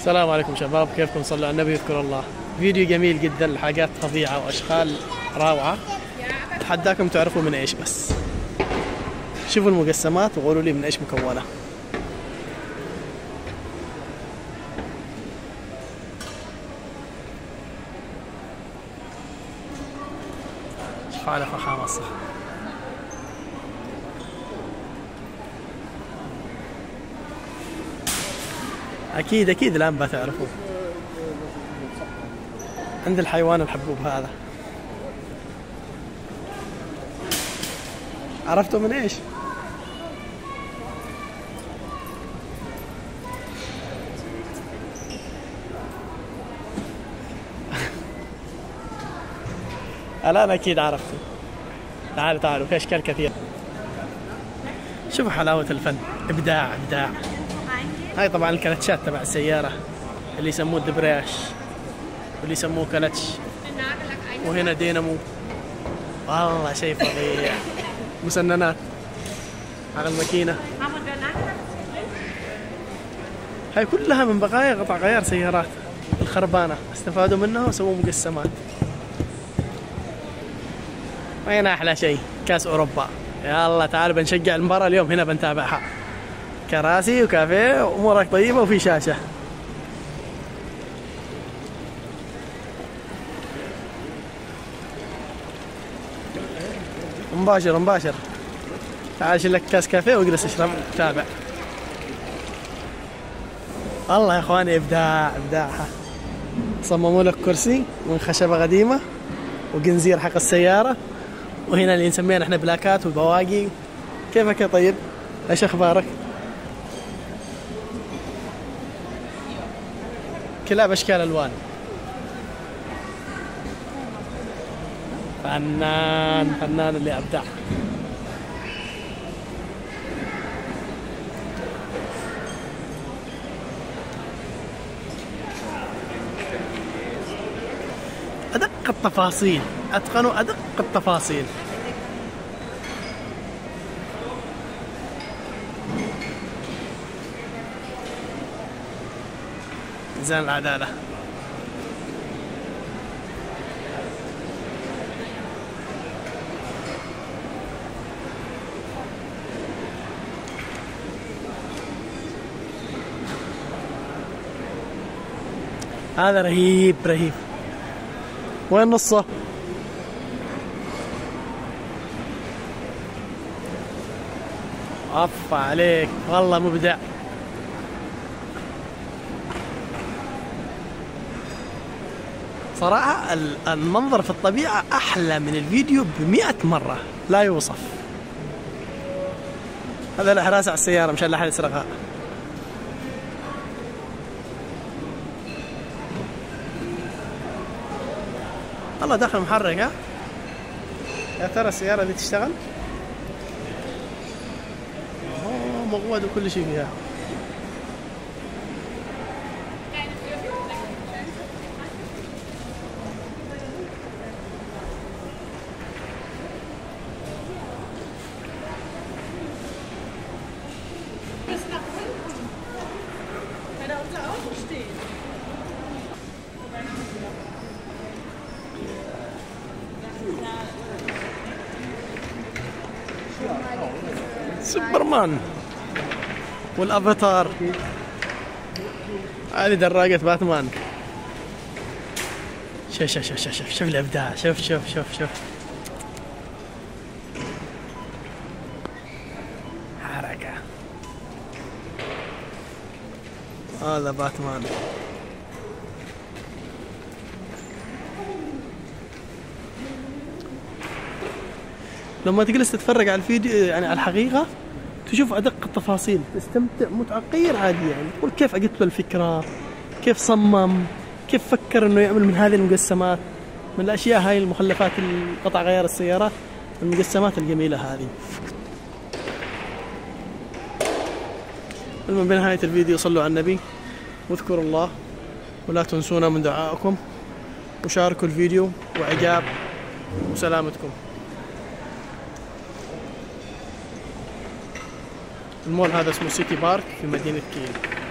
السلام عليكم شباب، كيفكم؟ صلوا على النبي يذكر الله. فيديو جميل جدا، الحاجات فظيعة وأشكال روعة. أتحداكم تعرفوا من إيش. بس شوفوا المجسمات وقولوا لي من إيش مكونة. شوف على فخامة الصح. أكيد الآن بتعرفوا. عند الحيوان الحبوب هذا، عرفتوا من ايش؟ الآن أكيد عرفتوا. تعالوا في أشكال كثيرة. شوفوا حلاوة الفن، إبداع. هاي طبعا الكلتشات تبع السيارة اللي يسموه الدبرياش واللي يسموه كلتش، وهنا دينامو. والله شيء فظيع. مسننات على الماكينة. هاي كلها من بقايا قطع غيار سيارات الخربانة، استفادوا منها وسووا مجسمات. وهنا أحلى شيء كاس أوروبا. يلا تعالوا بنشجع المباراة اليوم، هنا بنتابعها. كراسي وكافيه وأمورك طيبة وفي شاشة. مباشر. تعال شيل لك كاس كافيه واجلس اشرب تابع. الله يا اخواني، ابداع. صمموا لك كرسي من خشبة قديمة وجنزير حق السيارة، وهنا اللي نسميها نحن بلاكات وبواقي. كيفك يا طيب؟ ايش اخبارك؟ كلها باشكال الوان. فنان اللي ابدع. أدق التفاصيل، أتقنوا أدق التفاصيل. ميزان العدالة. هذا رهيب. وين نصه؟ عفا عليك، والله مبدع. صراحة المنظر في الطبيعة أحلى من الفيديو ب100 مرة، لا يوصف. هذا الإحراس على السيارة مشان لا أحد يسرقها. والله داخل محرك. ها يا ترى السيارة دي تشتغل؟ مغود وكل شيء فيها. سوبرمان والافاتار. هذه دراجة باتمان. شوف الابداع. شوف حركة. هذا باتمان. لما تجلس تتفرج على الفيديو، يعني على الحقيقة، تشوف أدق التفاصيل، تستمتع. متعقير عادي، يعني تقول كيف أجت له الفكرة، كيف صمم، كيف فكر إنه يعمل من هذه المجسمات، من الأشياء هاي المخلفات قطع غيار السيارات، المجسمات الجميلة هذه. المهم بنهاية الفيديو صلوا على النبي واذكروا الله، ولا تنسونا من دعائكم، وشاركوا الفيديو وإعجاب وسلامتكم. المول هذا اسمه سيتي بارك في مدينة كيل.